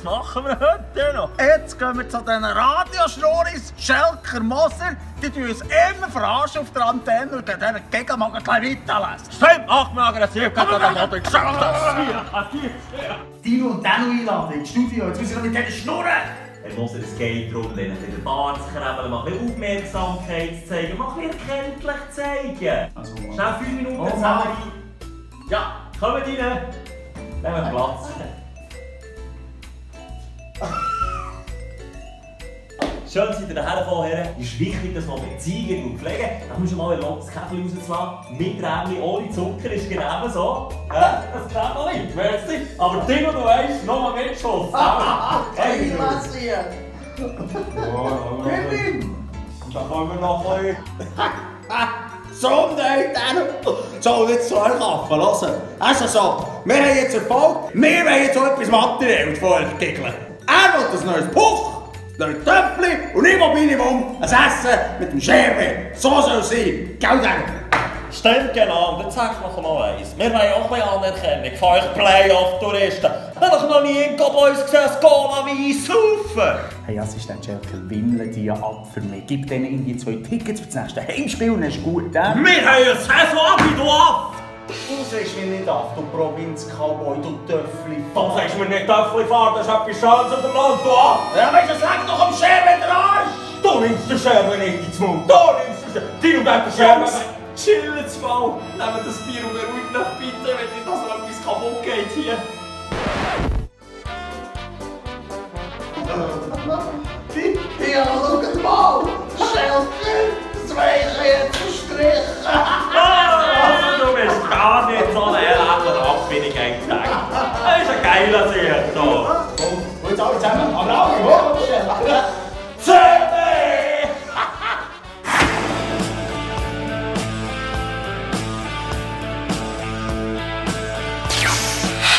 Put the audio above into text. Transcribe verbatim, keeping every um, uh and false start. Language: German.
machen wir heute noch? Jetzt gehen wir zu den Radioschnurris Schelker Moser. Die tun uns immer verarschen auf der Antenne und dann diesen Gegenmagen gleich weiterlesen. Stimmt, mach mir aggressiv, geht an den Motor. Dino und Dano einladen ins Studio, jetzt müssen wir mit denen schnurren. Herr Moser, es geht darum, ihnen in der Bar zu krabbeln, mal ein bisschen Aufmerksamkeit zu zeigen, mal ein bisschen erkenntlich zu zeigen. Also, schnell fünf Minuten oh, zusammen. Ja, kommt rein. Nehmen Platz. Schön, dass ihr hierher gekommen habt. Es ist wichtig, dass man Beziehungen pflegen. Da musst du mal ein lockeres Käfer rauslassen. Mit Rämchen ohne Zucker ist genau so. Ja, das klappt noch nicht, weißt du? Aber Timo, du weißt, noch mal Mitschluss. Hey, was hier? Kevin! Und dann kommen wir noch ein So, nein, Dano! So, jetzt zu euch Kaffee, hören. Also so, wir haben jetzt Erfolg. Wir wollen jetzt auch etwas Materielles von euch gickeln. Er will ein neues Puch. Ein Töpfchen und ich will Minimum ein Essen mit dem Scherbe. So soll es sein. Gell, Dano? Stimmt genau, und jetzt sag noch mal eins. Wir wollen auch ein bisschen Anerkennung von euch Playoff-Touristen. Ich habe noch nie in Cowboys gesehen, Cola wie saufen. Hey Assistent Schelker, wimmle die ab für mich. Gib denen irgendwie zwei Tickets für das nächste Heimspiel und ist gut, äh? Wir haben eine Saison ab, du ab! Du sagst mir nicht ab, du Provinz-Cowboy, du Töffli. Du sagst mir nicht Töffli fahren, das ist etwas Schönes auf dem Land, du ab! Ja, weißt du, es liegt doch am Scherbe der Arsch! Du nimmst den Scherben nicht ins Mund, du nimmst den Scherben! Die und den Scherben! Chillen mal! Nehmt das Bier und beruhigt euch bitte, wenn nicht dass noch etwas kaputt geht hier! Ja, schau mal! Schelker! Zwei Kreuze gestrichen! Also, du bist gar nicht so ein elender Rapp, wie ich eigentlich gedacht. Das ist ein geiler Sieg, so! Und jetzt alle zusammen, aber alle!